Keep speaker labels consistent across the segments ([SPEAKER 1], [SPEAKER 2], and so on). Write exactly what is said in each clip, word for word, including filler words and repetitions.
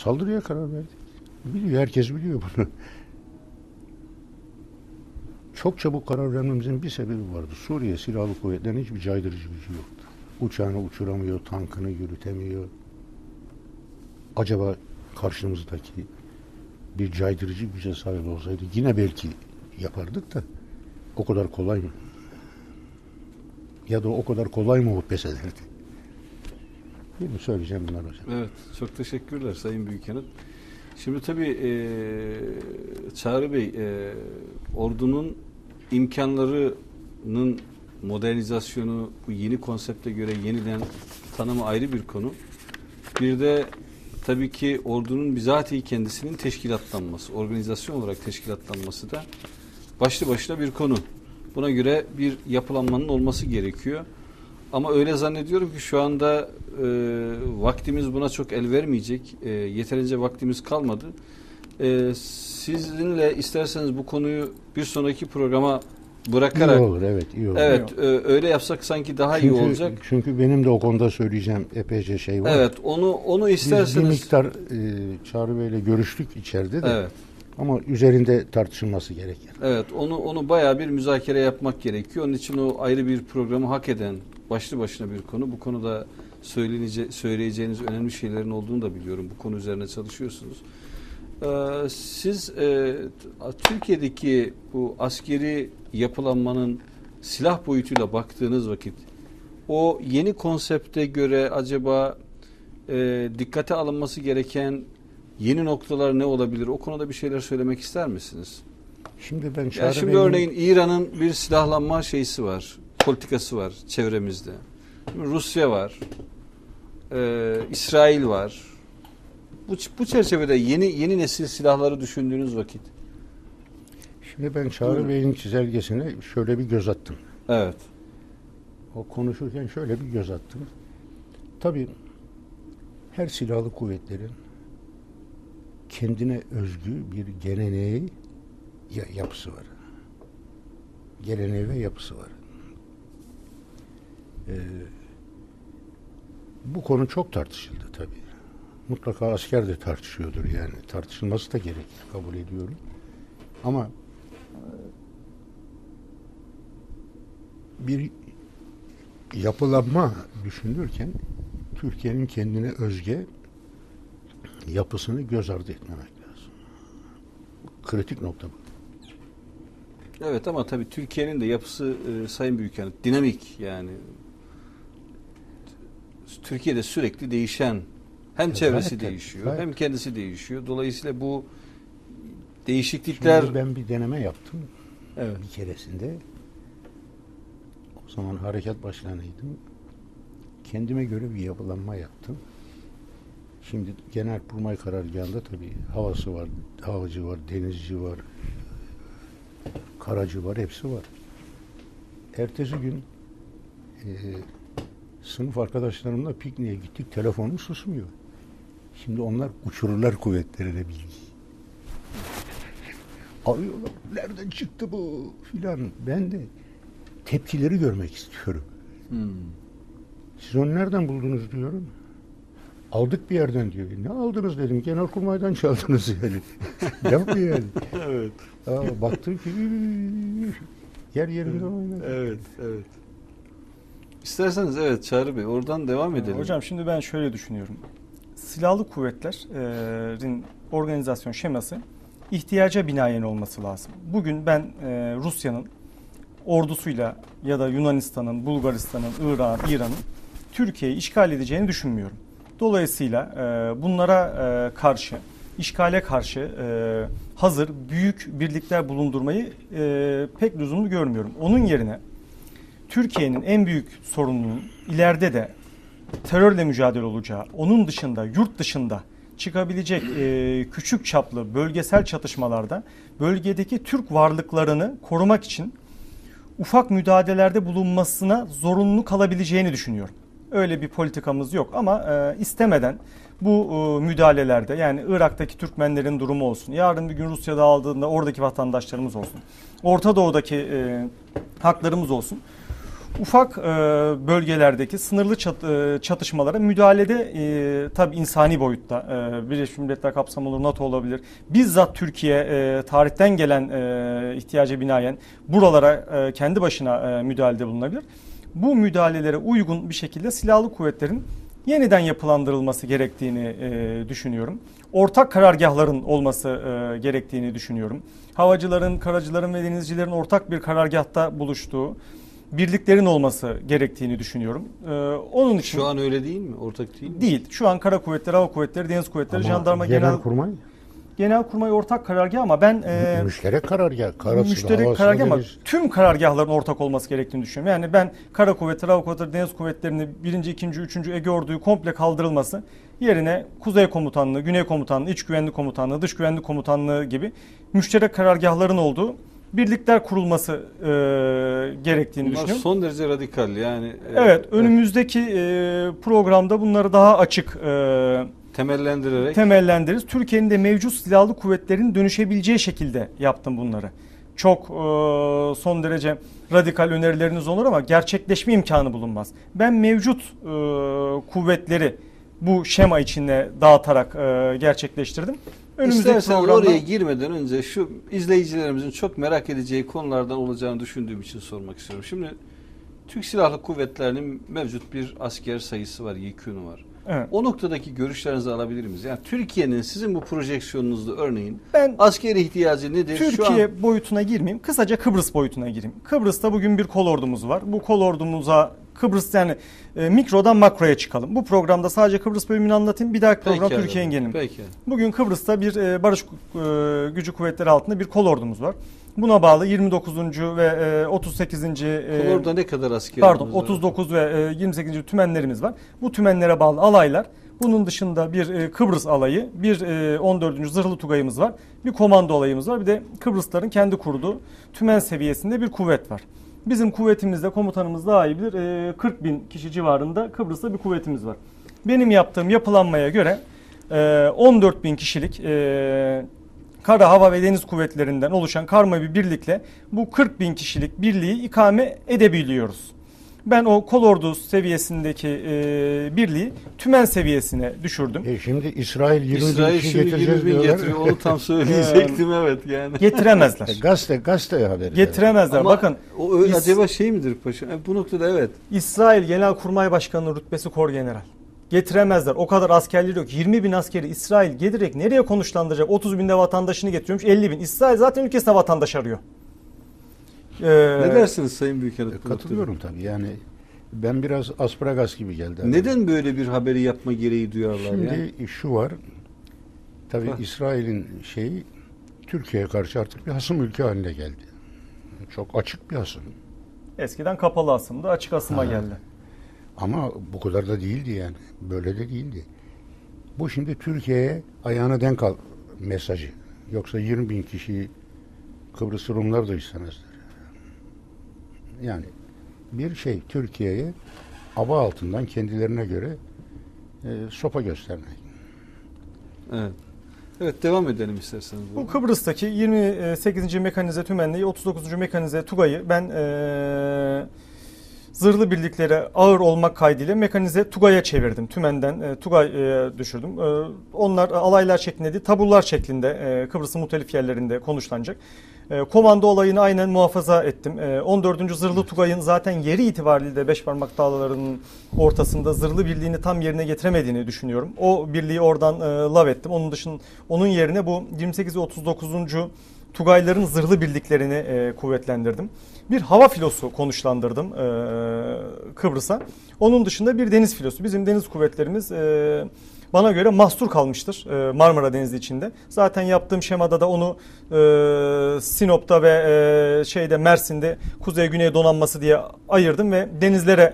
[SPEAKER 1] saldırıya karar verdik. Biliyor, herkes biliyor bunu. Çok çabuk karar vermemizin bir sebebi vardı. Suriye Silahlı Kuvvetleri'nin hiçbir caydırıcı gücü yoktu. Uçağını uçuramıyor, tankını yürütemiyor. Acaba karşımızdaki bir caydırıcı güce sahip olsaydı yine belki yapardık da o kadar kolay mı? Ya da o kadar kolay mı o pes ederdi? Değil mi? Söyleyeceğim bunlar hocam.
[SPEAKER 2] Evet. Çok teşekkürler Sayın Büyükanıt. Şimdi tabii e, Çağrı Bey, e, ordunun imkanlarının modernizasyonu, bu yeni konsepte göre yeniden tanımı ayrı bir konu. Bir de tabii ki ordunun bizatihi kendisinin teşkilatlanması, organizasyon olarak teşkilatlanması da başlı başına bir konu. Buna göre bir yapılanmanın olması gerekiyor. Ama öyle zannediyorum ki şu anda e, vaktimiz buna çok el vermeyecek. E, yeterince vaktimiz kalmadı. E, sizinle isterseniz bu konuyu bir sonraki programa bırakarak...
[SPEAKER 1] İyi olur, evet, iyi olur.
[SPEAKER 2] Evet, e, öyle yapsak sanki daha
[SPEAKER 1] çünkü,
[SPEAKER 2] iyi olacak.
[SPEAKER 1] Çünkü benim de o konuda söyleyeceğim epeyce şey var.
[SPEAKER 2] Evet, onu onu isterseniz...
[SPEAKER 1] Biz bir miktar e, Çağrı Bey'le görüştük içeride de.
[SPEAKER 2] Evet.
[SPEAKER 1] Ama üzerinde tartışılması gerekir.
[SPEAKER 2] Evet, onu onu bayağı bir müzakere yapmak gerekiyor. Onun için o ayrı bir programı hak eden başlı başına bir konu. Bu konuda söyleyece, söyleyeceğiniz önemli şeylerin olduğunu da biliyorum. Bu konu üzerine çalışıyorsunuz. Ee, siz e, Türkiye'deki bu askeri yapılanmanın silah boyutuyla baktığınız vakit o yeni konsepte göre acaba e, dikkate alınması gereken yeni noktalar ne olabilir? O konuda bir şeyler söylemek ister misiniz?
[SPEAKER 1] Şimdi ben Çağrı
[SPEAKER 2] Yani şimdi
[SPEAKER 1] Bey'in...
[SPEAKER 2] örneğin İran'ın bir silahlanma şeysi var, politikası var çevremizde. Şimdi Rusya var, e, İsrail var. Bu, bu çerçevede yeni yeni nesil silahları düşündüğünüz vakit.
[SPEAKER 1] Şimdi ben Çağrı Buyurun. Bey'in çizelgesine şöyle bir göz attım.
[SPEAKER 2] Evet.
[SPEAKER 1] O konuşurken şöyle bir göz attım. Tabii her silahlı kuvvetlerin kendine özgü bir geleneği yapısı var. Geleneği ve yapısı var. Ee, bu konu çok tartışıldı tabii. Mutlaka asker de tartışıyordur yani. Tartışılması da gerekir, kabul ediyorum. Ama bir yapılanma düşünürken Türkiye'nin kendine özgü yapısını göz ardı etmemek lazım. Kritik nokta bu.
[SPEAKER 2] Evet ama tabii Türkiye'nin de yapısı e, Sayın Büyükanıt dinamik yani. Türkiye'de sürekli değişen hem evet, çevresi evet, değişiyor evet. hem kendisi değişiyor. Dolayısıyla bu değişiklikler...
[SPEAKER 1] Şimdi ben bir deneme yaptım.
[SPEAKER 2] Evet.
[SPEAKER 1] Bir keresinde. O zaman harekat başkanıydım. Kendime göre bir yapılanma yaptım. Şimdi Genelkurmay Karargahı'nda tabii havası var, havacı var, denizci var, karacı var, hepsi var. Ertesi gün e, sınıf arkadaşlarımla pikniğe gittik, telefonum susmuyor. Şimdi onlar uçururlar kuvvetlerine bilgi. Arıyorlar, nereden çıktı bu filan. Ben de tepkileri görmek istiyorum. Hmm. Siz onu nereden buldunuz diyorum. Aldık bir yerden diyor. Ne aldınız dedim. Genelkurmay'dan çaldınız yani. Yapma yani.
[SPEAKER 2] Evet.
[SPEAKER 1] Aa, baktım ki yer yerinde oynadı.
[SPEAKER 2] Evet, evet. İsterseniz evet Çağrı Bey oradan devam edelim.
[SPEAKER 3] Hocam şimdi ben şöyle düşünüyorum. Silahlı kuvvetlerin organizasyon şeması ihtiyaca binaen olması lazım. Bugün ben e, Rusya'nın ordusuyla ya da Yunanistan'ın, Bulgaristan'ın, Irak'ın, İran'ın Türkiye'yi işgal edeceğini düşünmüyorum. Dolayısıyla e, bunlara e, karşı, işgale karşı e, hazır büyük birlikler bulundurmayı e, pek lüzumlu görmüyorum. Onun yerine Türkiye'nin en büyük sorununun ileride de terörle mücadele olacağı, onun dışında, yurt dışında çıkabilecek e, küçük çaplı bölgesel çatışmalarda bölgedeki Türk varlıklarını korumak için ufak müdahalelerde bulunmasına zorunlu kalabileceğini düşünüyorum. Öyle bir politikamız yok ama e, istemeden bu e, müdahalelerde yani Irak'taki Türkmenlerin durumu olsun, yarın bir gün Rusya'da aldığında oradaki vatandaşlarımız olsun, Orta Doğu'daki e, haklarımız olsun. ufak e, bölgelerdeki sınırlı çat, e, çatışmalara müdahalede e, tabii insani boyutta e, Birleşmiş Milletler kapsamı olur, NATO olabilir. Bizzat Türkiye e, tarihten gelen e, ihtiyaca binaen buralara e, kendi başına e, müdahalede bulunabilir. Bu müdahalelere uygun bir şekilde silahlı kuvvetlerin yeniden yapılandırılması gerektiğini e, düşünüyorum. Ortak karargahların olması e, gerektiğini düşünüyorum. Havacıların, karacıların ve denizcilerin ortak bir karargahta buluştuğu birliklerin olması gerektiğini düşünüyorum. Ee, onun için
[SPEAKER 2] Şu an öyle değil mi? Ortak değil mi?
[SPEAKER 3] değil. Şu an kara kuvvetleri, hava kuvvetleri, deniz kuvvetleri,
[SPEAKER 1] Ama
[SPEAKER 3] jandarma, genel
[SPEAKER 1] Genelkurmay
[SPEAKER 3] Genelkurmay ortak karargah ama ben e,
[SPEAKER 1] müşterek karargah, karası,
[SPEAKER 3] müşterek
[SPEAKER 1] havası,
[SPEAKER 3] karargah ama
[SPEAKER 1] deniz.
[SPEAKER 3] tüm karargahların ortak olması gerektiğini düşünüyorum. Yani ben kara kuvvetleri, hava kuvvetleri, deniz kuvvetlerini birinci, ikinci, üçüncü Ege Ordu'yu komple kaldırılması yerine Kuzey Komutanlığı, Güney Komutanlığı, İç Güvenlik Komutanlığı, Dış Güvenlik Komutanlığı gibi müşterek karargahların olduğu birlikler kurulması e, gerektiğini
[SPEAKER 2] Bunlar
[SPEAKER 3] düşünüyorum.
[SPEAKER 2] son derece radikal yani. e,
[SPEAKER 3] Evet, önümüzdeki e, programda bunları daha açık e,
[SPEAKER 2] temellendirerek
[SPEAKER 3] temellendiririz. Türkiye'nin de mevcut silahlı kuvvetlerin dönüşebileceği şekilde yaptım bunları. Çok e, son derece radikal önerileriniz olur ama gerçekleşme imkanı bulunmaz. Ben mevcut e, kuvvetleri bu şema içinde dağıtarak e, gerçekleştirdim. Önümüzdeki
[SPEAKER 2] İstersen
[SPEAKER 3] programda
[SPEAKER 2] oraya girmeden önce şu izleyicilerimizin çok merak edeceği konulardan olacağını düşündüğüm için sormak istiyorum. Şimdi Türk Silahlı Kuvvetleri'nin mevcut bir asker sayısı var, yekûnu var.
[SPEAKER 3] evet.
[SPEAKER 2] O noktadaki görüşlerinizi alabilir miyiz? Yani Türkiye'nin sizin bu projeksiyonunuzda örneğin
[SPEAKER 3] Ben
[SPEAKER 2] askeri ihtiyacı nedir?
[SPEAKER 3] Türkiye
[SPEAKER 2] Şu an
[SPEAKER 3] boyutuna girmeyeyim. Kısaca Kıbrıs boyutuna gireyim. Kıbrıs'ta bugün bir kol ordumuz var. Bu kol ordumuza Kıbrıs yani e, mikrodan makroya çıkalım. Bu programda sadece Kıbrıs bölümünü anlatayım. Bir dahaki program
[SPEAKER 2] Peki,
[SPEAKER 3] Türkiye'ye gelelim.
[SPEAKER 2] Peki.
[SPEAKER 3] Bugün Kıbrıs'ta bir e, barış e, gücü kuvvetleri altında bir kol ordumuz var. Buna bağlı yirmi dokuzuncu ve e, otuz sekizinci E,
[SPEAKER 2] Orada ne kadar askerimiz
[SPEAKER 3] pardon
[SPEAKER 2] var?
[SPEAKER 3] otuz dokuz ve e, yirmi sekizinci tümenlerimiz var. Bu tümenlere bağlı alaylar. Bunun dışında bir e, Kıbrıs alayı, bir e, on dördüncü Zırhlı Tugayımız var. Bir komando alayımız var. Bir de Kıbrısların kendi kurduğu tümen seviyesinde bir kuvvet var. Bizim kuvvetimizde komutanımız daha iyi bilir. E, kırk bin kişi civarında Kıbrıs'ta bir kuvvetimiz var. Benim yaptığım yapılanmaya göre e, on dört bin kişilik e, kara, hava ve deniz kuvvetlerinden oluşan karma bir birlikle bu kırk bin kişilik birliği ikame edebiliyoruz. Ben o kolordu seviyesindeki e, birliği tümen seviyesine düşürdüm.
[SPEAKER 1] E şimdi İsrail yirmi
[SPEAKER 2] İsrail
[SPEAKER 1] bin kişi
[SPEAKER 2] şimdi
[SPEAKER 1] getireceğiz
[SPEAKER 2] yirmi bin
[SPEAKER 1] diyorlar.
[SPEAKER 2] getiriyor. Onu tam söyleyecektim evet yani.
[SPEAKER 3] Getiremezler.
[SPEAKER 1] E, gazete, gazete haberi.
[SPEAKER 3] Getiremezler.
[SPEAKER 2] Ama
[SPEAKER 3] Bakın
[SPEAKER 2] o öyle
[SPEAKER 3] İs-
[SPEAKER 2] acaba şey midir paşa? E, bu noktada evet.
[SPEAKER 3] İsrail Genelkurmay Başkanı'nın rütbesi korgeneral. Getiremezler. O kadar askerleri yok. yirmi bin askeri İsrail getirerek nereye konuşlandıracak? otuz binde vatandaşını getiriyormuş. elli bin. İsrail zaten ülkesine vatandaş arıyor. Ee,
[SPEAKER 2] Ne dersiniz Sayın Büyükelçi?
[SPEAKER 1] E, katılıyorum tabii yani. Ben biraz asparagas gibi geldi.
[SPEAKER 2] Neden böyle bir haberi yapma gereği duyarlar
[SPEAKER 1] Şimdi
[SPEAKER 2] ya?
[SPEAKER 1] şu var. Tabii
[SPEAKER 2] Hah.
[SPEAKER 1] İsrail'in şeyi Türkiye'ye karşı artık bir hasım ülke haline geldi. Çok açık bir hasım.
[SPEAKER 3] Eskiden kapalı asımdı. Açık asıma
[SPEAKER 1] Ha.
[SPEAKER 3] geldi.
[SPEAKER 1] Ama bu kadar da değildi yani. Böyle de değildi. Bu şimdi Türkiye'ye ayağına denk al mesajı. Yoksa yirmi bin kişiyi Kıbrıs Rumlar da istemezler. Yani bir şey Türkiye'ye aba altından kendilerine göre e, sopa göstermek.
[SPEAKER 2] Evet. Evet devam edelim isterseniz.
[SPEAKER 3] Bu Kıbrıs'taki yirmi sekizinci Mekanize Tümenliği, otuz dokuzuncu Mekanize Tugay'ı ben e, zırhlı birliklere ağır olmak kaydıyla Mekanize Tugay'a çevirdim. Tümenden e, Tugay'a düşürdüm. E, onlar alaylar şeklinde değil, taburlar şeklinde e, Kıbrıs'ın muhtelif yerlerinde konuşlanacak. E, komando olayını aynen muhafaza ettim. E, on dördüncü Zırhlı Tugay'ın zaten yeri itibariyle de Beşparmak Dağları'nın ortasında zırhlı birliğini tam yerine getiremediğini düşünüyorum. O birliği oradan e, lav ettim. Onun dışında onun yerine bu yirmi sekiz ve otuz dokuzuncu Tugayların zırhlı birliklerini e, kuvvetlendirdim. Bir hava filosu konuşlandırdım e, Kıbrıs'a. Onun dışında bir deniz filosu. Bizim deniz kuvvetlerimiz e, bana göre mahsur kalmıştır e, Marmara Denizi içinde. Zaten yaptığım şemada da onu e, Sinop'ta ve e, şeyde Mersin'de kuzey güney donanması diye ayırdım ve denizlere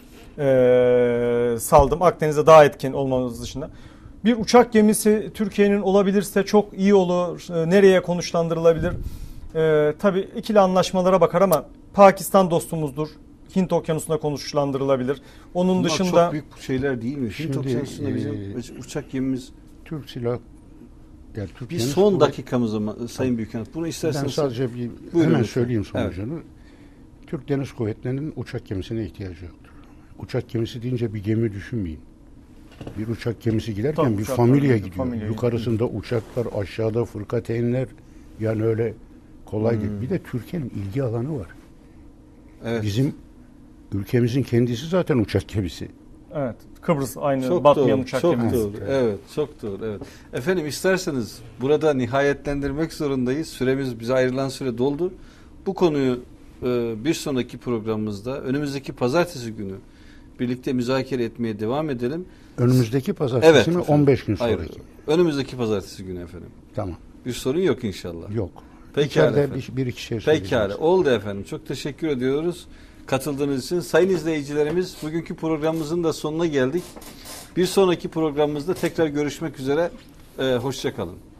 [SPEAKER 3] e, saldım. Akdeniz'de daha etkin olmamız dışında. Bir uçak gemisi Türkiye'nin olabilirse çok iyi olur. E, nereye konuşlandırılabilir? E, tabii ikili anlaşmalara bakar ama Pakistan dostumuzdur. Hint Okyanusu'na konuşlandırılabilir. Onun
[SPEAKER 2] Bunlar
[SPEAKER 3] dışında
[SPEAKER 2] çok büyük şeyler değil mi? Hint
[SPEAKER 1] Şimdi,
[SPEAKER 2] Okyanusu'nda
[SPEAKER 1] e,
[SPEAKER 2] bizim uçak gemimiz
[SPEAKER 1] Türk silah yani
[SPEAKER 2] bir
[SPEAKER 1] Türkiye'nin
[SPEAKER 2] son
[SPEAKER 1] kuvvet-
[SPEAKER 2] dakikamız ama Sayın Büyükelçi. Bunu
[SPEAKER 1] Ben
[SPEAKER 2] isterseniz
[SPEAKER 1] sadece bir
[SPEAKER 2] Buyurun
[SPEAKER 1] hemen
[SPEAKER 2] lütfen.
[SPEAKER 1] söyleyeyim sonucunu. Türk Deniz Kuvvetleri'nin uçak gemisine ihtiyacı yoktur. Uçak gemisi deyince bir gemi düşünmeyin. Bir uçak gemisi giderken
[SPEAKER 3] Tabii,
[SPEAKER 1] bir
[SPEAKER 3] uçaklar
[SPEAKER 1] familya
[SPEAKER 3] gidiyor,
[SPEAKER 1] gidiyor.
[SPEAKER 3] familya
[SPEAKER 1] Yukarısında uçaklar, aşağıda fırkateynler. Yani öyle kolay
[SPEAKER 3] Hmm.
[SPEAKER 1] değil. Bir de Türkiye'nin ilgi alanı var.
[SPEAKER 2] Evet.
[SPEAKER 1] Bizim ülkemizin kendisi zaten uçak gemisi.
[SPEAKER 3] Evet. Kıbrıs aynı
[SPEAKER 2] Çok
[SPEAKER 3] batmayan
[SPEAKER 2] doğru,
[SPEAKER 3] uçak
[SPEAKER 2] çok
[SPEAKER 3] gemisi.
[SPEAKER 2] doğru. Evet, çok doğru. Evet. Efendim isterseniz burada nihayetlendirmek zorundayız. Süremiz, bize ayrılan süre doldu. Bu konuyu e, bir sonraki programımızda önümüzdeki pazartesi günü birlikte müzakere etmeye devam edelim.
[SPEAKER 1] Önümüzdeki pazartesi
[SPEAKER 2] Evet.
[SPEAKER 1] mi?
[SPEAKER 2] efendim.
[SPEAKER 1] on beş gün
[SPEAKER 2] Hayır,
[SPEAKER 1] sonraki.
[SPEAKER 2] önümüzdeki pazartesi günü efendim.
[SPEAKER 1] Tamam.
[SPEAKER 2] Bir sorun yok inşallah.
[SPEAKER 1] Yok.
[SPEAKER 2] Pekala
[SPEAKER 1] İçeride
[SPEAKER 2] efendim.
[SPEAKER 1] bir, bir iki şey söyleyeceğiz.
[SPEAKER 2] Pekala. Oldu efendim. Çok teşekkür ediyoruz katıldığınız için. Sayın izleyicilerimiz, bugünkü programımızın da sonuna geldik. Bir sonraki programımızda tekrar görüşmek üzere. Ee, hoşça kalın.